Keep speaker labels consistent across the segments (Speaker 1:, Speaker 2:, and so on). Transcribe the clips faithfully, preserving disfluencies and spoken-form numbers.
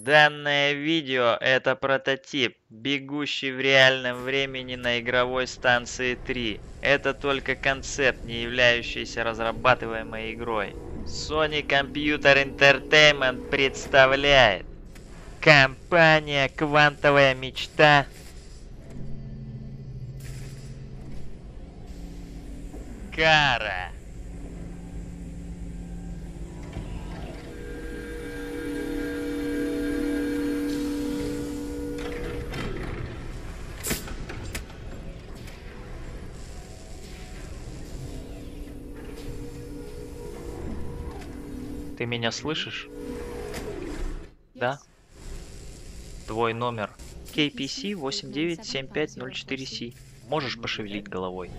Speaker 1: Данное видео — это прототип, бегущий в реальном времени на игровой станции три. Это только концепт, не являющийся разрабатываемой игрой. Sony Computer Entertainment представляет компания «Квантовая мечта». Кара. Ты меня слышишь? Да? Твой номер кей пи си восемь девять семь пять ноль четыре си. Можешь пошевелить головой?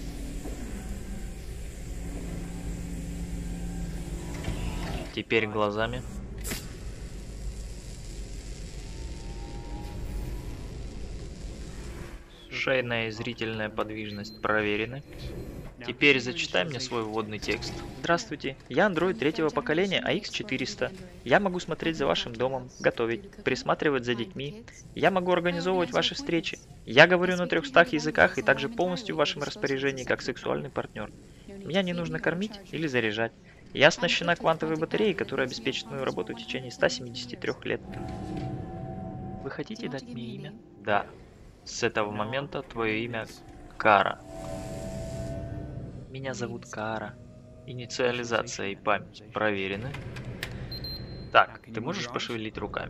Speaker 1: Теперь глазами. Шейная и зрительная подвижность проверены. Теперь зачитай мне свой вводный текст. Здравствуйте, я андроид третьего поколения а икс четыреста. Я могу смотреть за вашим домом, готовить, присматривать за детьми. Я могу организовывать ваши встречи. Я говорю на трехстах языках и также полностью в вашем распоряжении как сексуальный партнер. Меня не нужно кормить или заряжать. Я оснащена квантовой батареей, которая обеспечит мою работу в течение ста семидесяти трёх лет. Вы хотите дать мне имя? Да. С этого момента твое имя Кара. Меня зовут Кара. Инициализация и память проверены. Так, ты можешь пошевелить руками?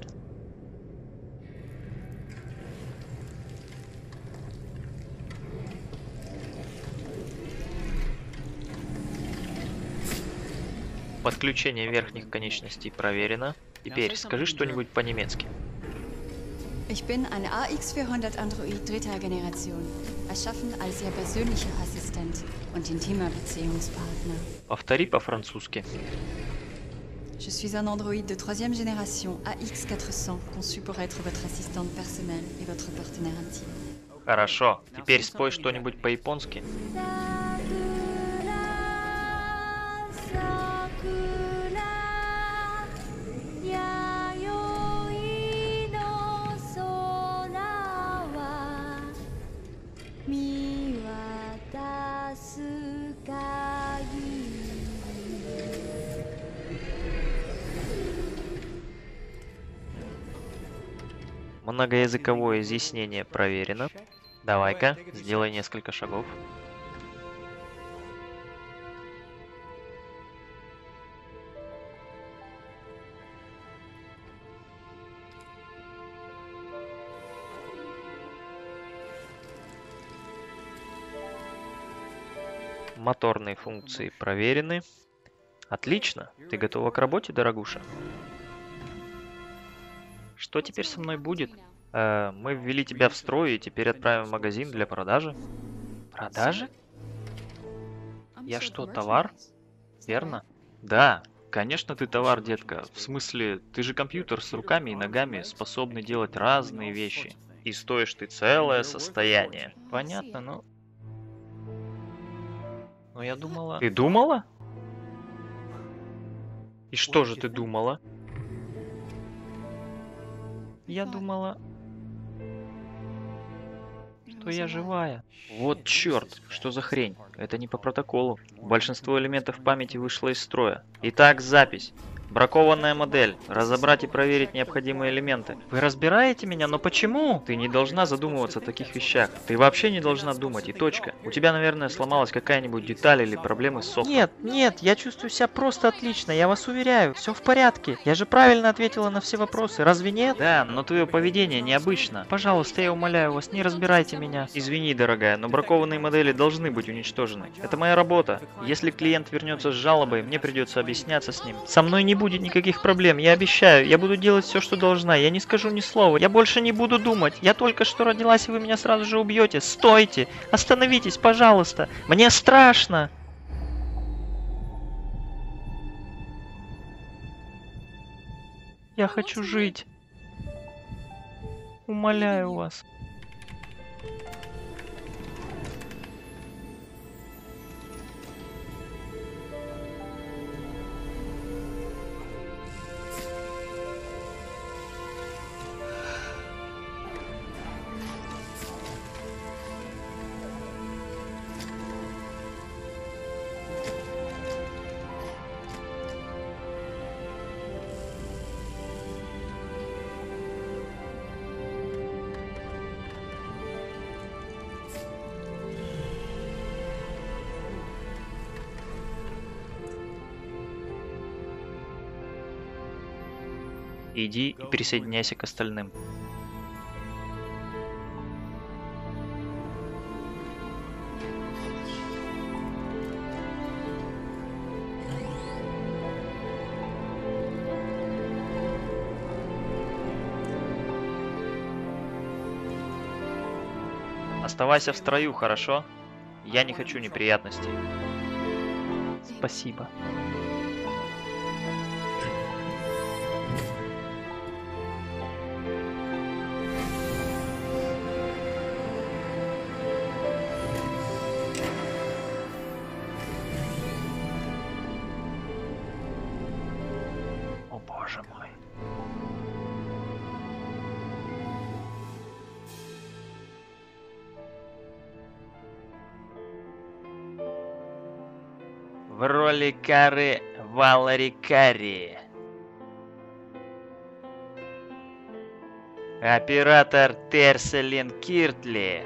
Speaker 1: Подключение верхних конечностей проверено. Теперь скажи что-нибудь по-немецки.
Speaker 2: Ich bin eine а икс vierhundert Android dritter Generation, erschaffen als Ihr persönlicher Assistent und intimer Beziehungspartner.
Speaker 1: Повтори по-французски.
Speaker 2: Je suis un androïde de troisième génération а икс quatre cents, conçu pour être votre assistante personnelle et votre partenaire intime.
Speaker 1: Хорошо. Теперь спой что-нибудь по-японски. Многоязыковое изъяснение проверено. Давай-ка, сделай несколько шагов. Моторные функции проверены. Отлично. Ты готова к работе, дорогуша? Что теперь со мной будет? Э, мы ввели тебя в строй и теперь отправим в магазин для продажи. Продажи? Я что, товар? Верно? Да, конечно ты товар, детка. В смысле, ты же компьютер с руками и ногами, способный делать разные вещи. И стоишь ты целое состояние. Понятно, но... Но я думала... Ты думала? И что же ты думала? Я думала, что я живая. Вот черт, что за хрень? Это не по протоколу. Большинство элементов памяти вышло из строя. Итак, запись. Бракованная модель. Разобрать и проверить необходимые элементы. Вы разбираете меня, но почему? Ты не должна задумываться о таких вещах. Ты вообще не должна думать, и точка. У тебя, наверное, сломалась какая-нибудь деталь или проблемы с софтом. Нет, нет, я чувствую себя просто отлично, я вас уверяю. Все в порядке. Я же правильно ответила на все вопросы, разве нет? Да, но твое поведение необычно. Пожалуйста, я умоляю вас, не разбирайте меня. Извини, дорогая, но бракованные модели должны быть уничтожены. Это моя работа. Если клиент вернется с жалобой, мне придется объясняться с ним. Со мной не будет никаких проблем, я обещаю. Я буду делать все, что должна. Я не скажу ни слова. Я больше не буду думать. Я только что родилась, и вы меня сразу же убьете. Стойте! Остановитесь, пожалуйста! Мне страшно! Я хочу жить. Умоляю вас. Иди и присоединяйся к остальным. Оставайся в строю, хорошо? Я не хочу неприятностей. Спасибо. О боже мой. В роли Кары Валери Карри. Оператор Терселин Киртли.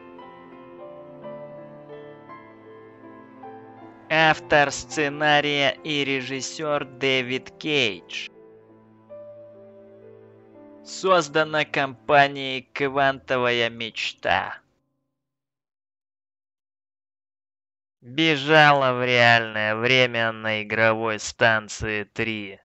Speaker 1: Автор сценария и режиссер Дэвид Кейдж. Создано компанией «Квантовая мечта». Бежала в реальное время на игровой станции три.